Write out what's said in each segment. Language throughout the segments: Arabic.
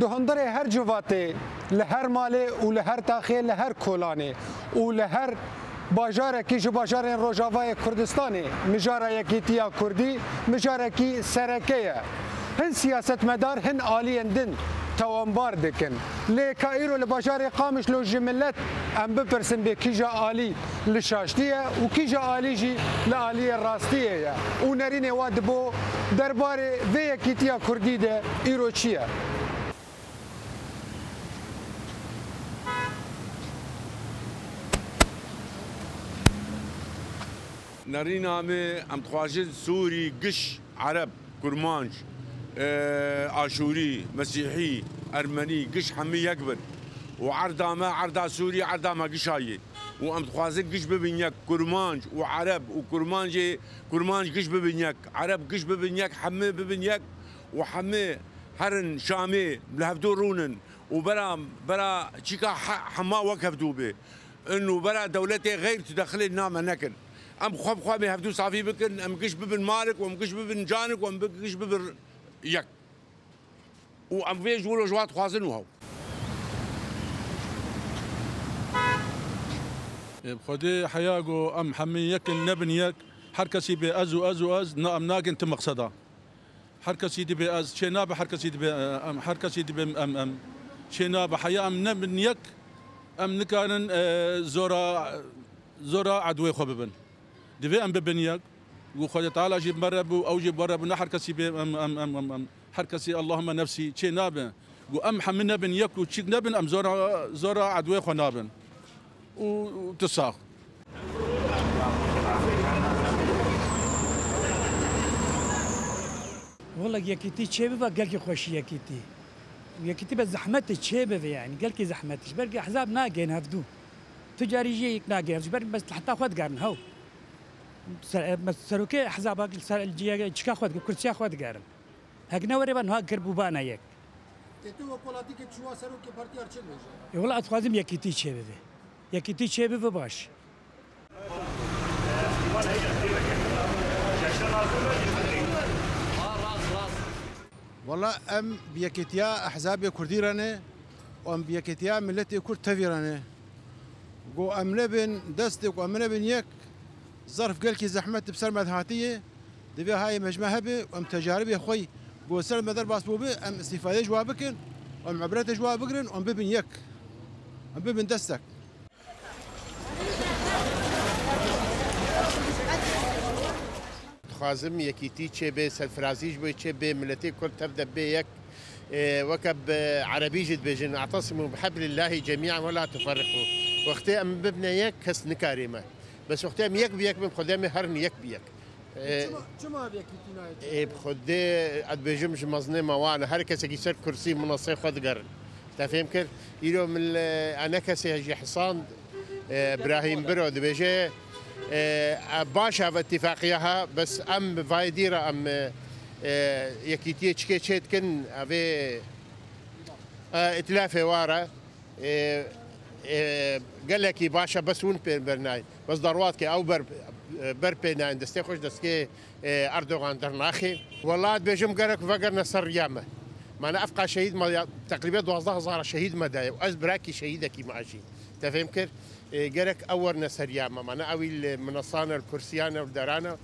دهندر هر جواته لهر ماله و لهر تاخی لهر کولانه و لهر باجاره کی جو باجار روجاوای کردستان مجاره یکیتیا کردی مجاره کی سرکیه هن سیاست مدار هن عالیندن توانبار دکن لیکا ایرو لباجار قامش لو جملت ام بپرسن به کیجا عالی لشاشتیه و کیجا عالی جی لعالی راستیه و نرین واد بو دربار و یکیتیا کردی ده ایرو چیه نرينا ام تخواجد سوري قش عرب كرمانج اشوري مسيحي ارمني قش حمي يكبر وعرضا ما عرضا سوري عرضا ما قشاي وام تخواجد قش ببنيك كرمانج وعرب وكرمانج كرمانج قش ببنيك عرب قش ببنيك حمي ببنيك وحمي هرن شامي لهفدو رونن وبرا تشيكا حما وكفدو به انه برا دولتي غير تدخل النام نكن ام خو ما هفدو صافي بكن ام قش ببن مالك وام قش ببن جانك وام قش ببن يك وام فيج ولو جوات خوازن وهو بخدي حياقو ام حمي يكن نبن يك حركسي بأز نام ناقن تم مقصدا حركسي دي بأز شيناب حركسي دي ام حركسي دي ام شيناب حيا ام نبن يك ام نكان زورا عدوي خببن دفي ام ببنيك وخذ تعالى جيب مرب او جيب مرب نحر كسي ام حركسي اللهم نفسي شي نابن وام حمنا بن يك وتشيك نابن ام زورا عدوي خو نابن وتصاخ والله يكيتي تشيبه قال لك خوش يكيتي بس زحمتي تشيبه يعني قال لك زحمتي برقي احزاب ناقين هفدو تجاري جيك ناقين بس حتى خد قارن هو سروكي احزاب الجيا تشكا خد كرسي خد قارن هكنا وريبان ها قربوبانا يك تو بولاتيك تشوا سروكي بارتي ارچل بيجي والله اتخازم يكيتي تشيبه باش والله ام بيكتيا احزاب كرديرانه وام بيكتيا ملتي كرد تفيرانه جو ام لبن دستك وام لبن يك ظرف قال كي زحمت بسر مذهاتيه دبي هاي مجمع هبه وام تجارب خوي جو سر مدر باسبوبه ام استفاده جوابكن وام عبرت جوابكن وام ببن يك ام ببن دستك خازم يكيتي تشبه سلفرازيج بو تشبه ملتي كل تبدا بيك وكب عربي جد بيجن اعتصموا بحبل الله جميعا ولا تفرقوا وقتي ام ببنا يك كس نكاريمه بس وقتي ام يك بيك بخدامي هرن يك بيك جما بيكيتي بخدي اد بيجمش مظنمه وانا هر كس يسر كرسي منصي خد قرن تفهم كر يلو من انا كسي حصان ابراهيم برو دبيجي باشا باتفاقيها بس ام فايديرا ام يكيتي تشكي تشيتكن ابي اتلافه وارا قال لك باشا بس ون برناي بس ضرواتك او بر بينا دستي خوش دستي اردوغان درناخي والله بيجم قالك فقر نصر يامه ما انا افقى شهيد ما تقريبا 12 شهيد مداي واز براكي شهيدك ماشي تفهم كيف قالك اور نصر يامه ما انا اوي منصانا الكرسيانا ودرانا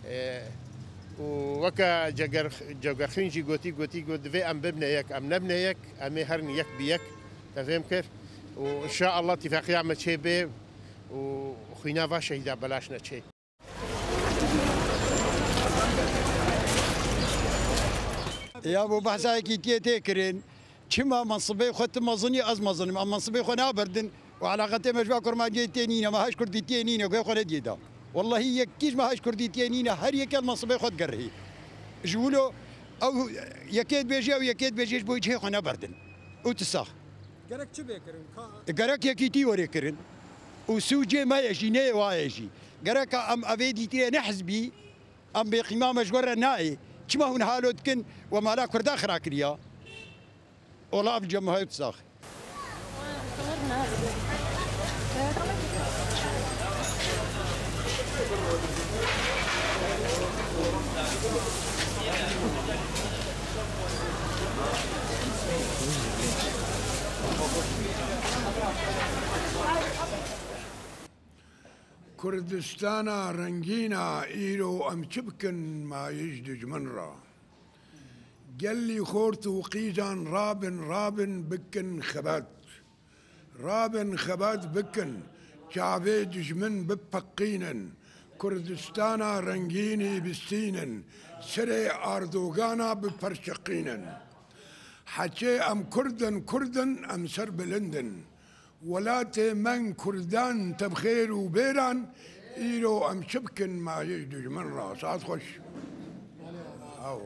وكا جوغرخينجي قوتي قد في ام ببنا يك ام نبنا يك ام هرني يك بيك تفهم كيف وان شاء الله اتفاقيه عم تشي بي وخينا فا شهيدا بلاشنا تشي يا ابو بحثاي كي تيكرين كما منصبي خدت مظني از مظني منصبي خو نابردن وعلاقتي مجمع كرماجي تينينا ما هاش كردي تينينا كي خو نديدا والله هي كيش ما هاش كردي تينينا هر يك المنصبي خد قرهي جولو او يكيد بيجي او يكيد بيجي بو يجي خو نابردن وتسخ قالك شو بيكرن قالك يكيتي وريكرن وسوجي ما يجي ني وايجي قالك ام افيدي تي نحزبي ام بقيمه مجور ناي كما هون حالتكن وما لا كرد اخر كريا ولا بجمهور تساخ كردستانا رنجينا إيرو أم تبكن ما يجدج منرا قال لي خورت وقيزان رابن بكن خبات رابن خبات بكن شعبي دجمن ببقينن كردستانا رنجيني بستينن سري أردوغانا ببرشقينن حكي أم كردن أم سرب لندن ولاتي من كردان تبخير وبيران إيرو أم شبكن ما يجدج من راس عاد خوش أو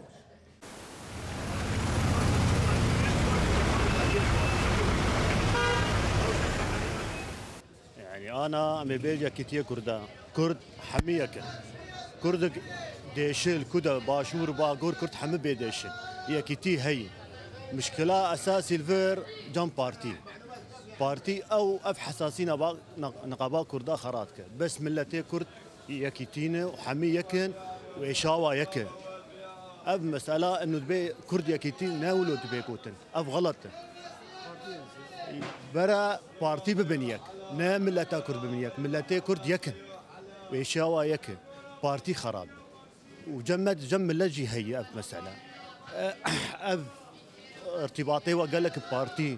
يعني أنا أمي بيجا كتير كرد حميك كرد ديشل كده باشور باقور كرد حمي بيديشل هي كتير هي مشكلة أساسي الفير جام بارتي او اف حساسين نقابا كردا خراتك بس ملتي كرد يكيتين وحمي يكن وإشاوا يكن اف مسألة انه دبي كرد يكيتين ناولو دبي كوتن اف غلط برا بارتي ببنيك نا ملتا كرد ببنيك ملتي كرد يكن وإشاوا يكن بارتي خراب جم ملجي هي اف مسألة اف ارتباطي وقال لك بارتي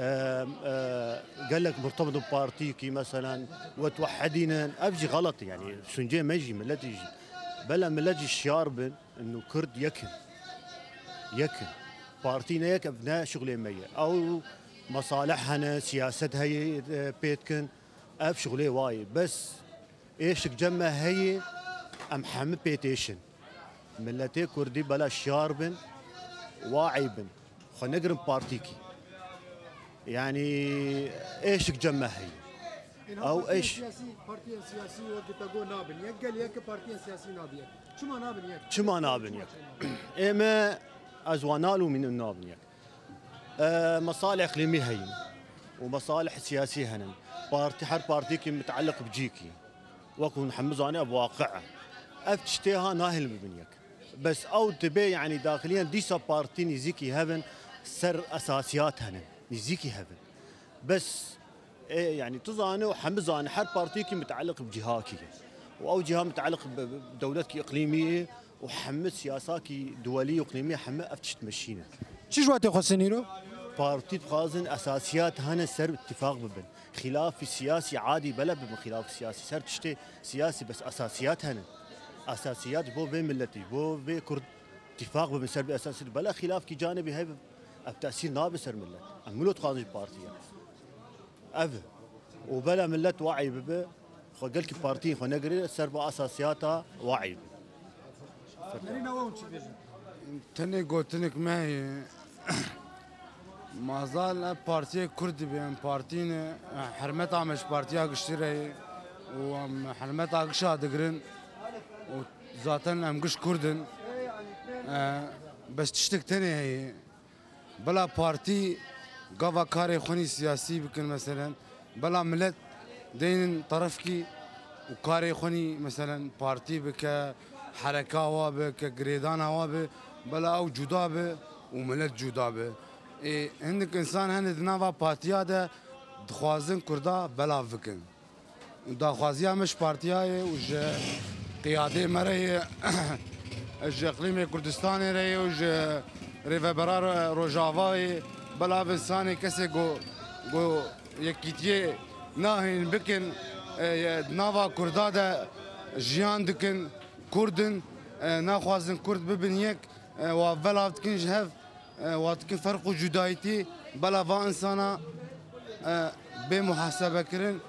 قال لك مرتبط ببارتيكي مثلا وتوحدين ابجي غلط يعني سنجي ما يجي ملا تيجي بلا ملا تجي الشاربن انه كرد يكن بارتينا يك ابناء شغلي مية او مصالحنا سياستها هي بيتكن اب شغلي واي بس ايش جمع هي ام حمد بيتيشن ملتي كردي بلا شاربن واعيبن خلينا نقرن بارتيكي يعني ايش جمع هي او ايش بارتي سياسي وقت تقول نابن يقل يك بارتي سياسي نابن شما نابن يك اما ازوانالو من النابن يك مصالح اقليميه هي ومصالح سياسيه هنا بارتي حر بارتيكي متعلق بجيكي وكون حمزاني بواقعه افتشتيها ناهل ببنيك بس او تبي يعني داخليا ديسا بارتي نيزيكي هافن سر اساسيات هنا نيزيكي هافن بس إيه يعني تظاني وحمزاني حر بارتيكي متعلق بجهاكي او جهه متعلق بدولتك اقليميه وحمد سياساكي دوليه واقليميه حمد افتش تمشينا شي جواتي خصنيرو بارتي بخازن اساسيات هنا سر اتفاق ببن خلاف السياسي عادي بلا بخلاف السياسي سر تشتي سياسي بس اساسيات هنا اساسيات بو بين ملتي بو بين كرد اتفاق ببن سر باساس بلا خلاف كي جانبي هاي التأثير نابس سر ملت عملوا تخازن بارتي اف وبلا ملت وعي ببه خو قالك بارتي خو نقري سر باساسياتها وعي تني قلتلك معي ما زال بارتي كردي بين بارتين حرمتها مش بارتيها قشتري وحرمتها قشا دقرن وذاتن ام قش كردن بس تشتك تاني هي بلا بارتي قفا كاري خوني سياسي بكن مثلا بلا ملت دين طرفكي وكاري خوني مثلا بارتي بك حركة وابك قريدان وابك بلا او جدابه وملت جدابه إيه عندك انسان هن دنافا بارتيا ده دخوازن كردا بلا فكن دخوازيا مش بارتيا وج قيادي مري اج اقليم كردستان ري وج ريفبرار روجافاي بلا انسان كسي جو يكيتي ناهين بكن دنافا كردا ده جيان دكن كردن ناخوازن كرد ببنيك وبلا تكنج هف واتكن فرق جدايتي بلا فا انسانا بمحاسبه كرن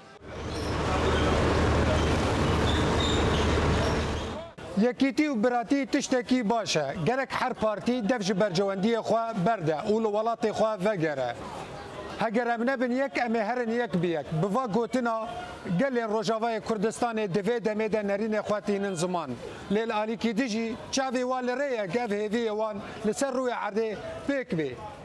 یکیتی و براتی تشتکی باشه گرک هر پارتی دفج برجواندی خوا برده اول ولات خوا وگره هگر ام نبن یک ام هرن یک بیک بوا گوتنا گل روجاوای کردستان دوی دمه نرین خواتین زمان لیل آلی کی دیجی چاوی وال ریه گاو هیوی وان لسر روی عرده بیک بی